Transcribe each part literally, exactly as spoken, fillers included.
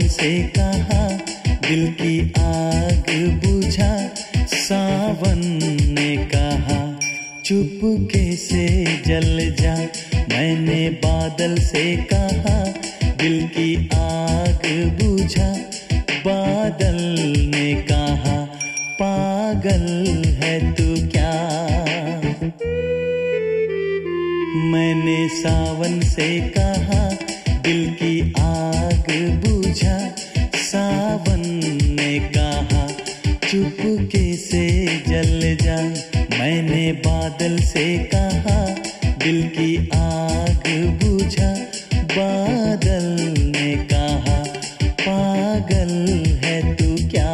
से कहा दिल की आग बुझा, सावन ने कहा चुपके से जल जा। मैंने बादल से कहा दिल की आग बुझा, बादल ने कहा पागल है तू क्या। मैंने सावन से कहा दिल की आग बुझा, सावन ने कहा चुपके से जल जा। मैंने बादल से कहा दिल की आग बुझा, बादल ने कहा पागल है तू क्या।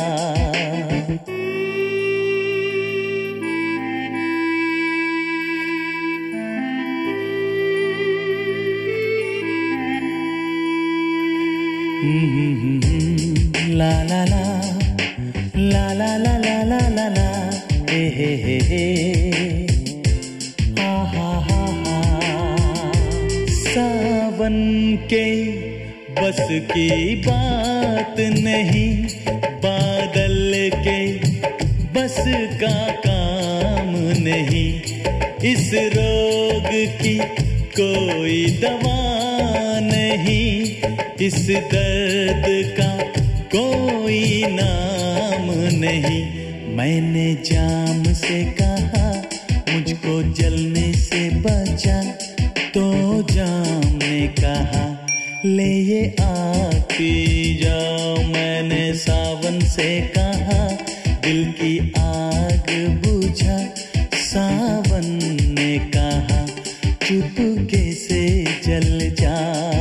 ला ला ला ला ला ला ला ला ला ला हे हे हे हे हा हा हा हा। सावन के बस की बात नहीं, बादल के बस का काम नहीं। इस रोग की कोई दवा नहीं, इस दर्द का कोई नाम नहीं। मैंने जाम से कहा मुझको जलने से बचा, तो जाम ने कहा ले ये आग पी जाओ। मैंने सावन से कहा दिल की आग बुझा, सावन ने कहा चुपके से जल जा।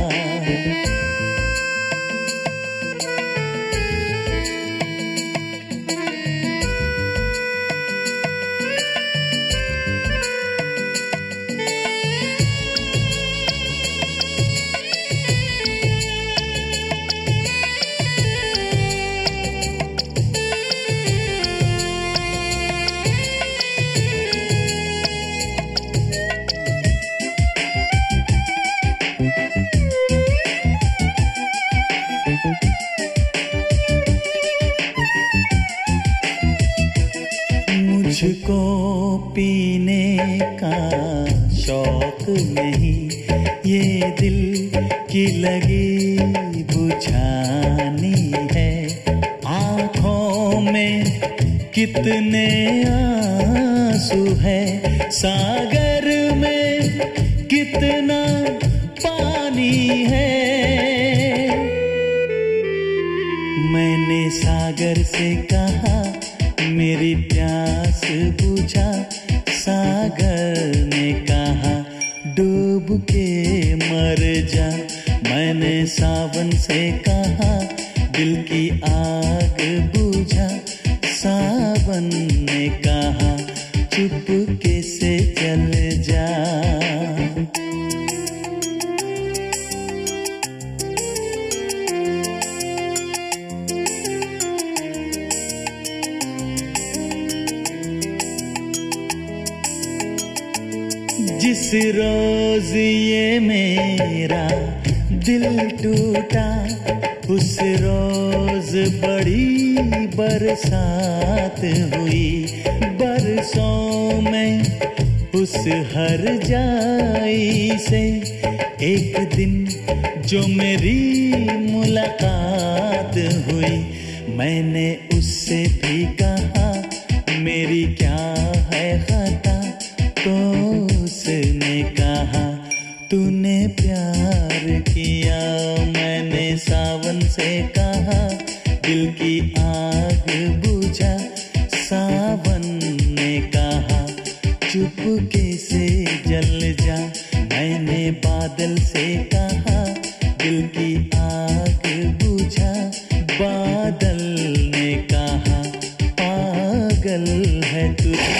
मुझको पीने का शौक नहीं, ये दिल की लगी बुझानी है। आँखों में कितने आंसू है, सागर में कितना पानी है। मैंने सागर से कहा मेरी प्यास बुझा, सागर ने कहा डूब के मर जा। मैंने सावन से कहा दिल की आग बुझा, सावन ने कहा चुपके से जल जा। जिस रोज ये मेरा दिल टूटा, उस रोज बड़ी बरसात हुई। बरसों में उस हर जाई से एक दिन जो मेरी मुलाकात हुई। मैंने उससे भी कहा मेरी क्या है खता, तो उसने कहा तूने प्यार किया। मैंने सावन से कहा दिल की आग बुझा, सावन ने कहा चुपके से जल जा। मैंने बादल से कहा दिल की आग बुझा, बादल ने कहा पागल है तू।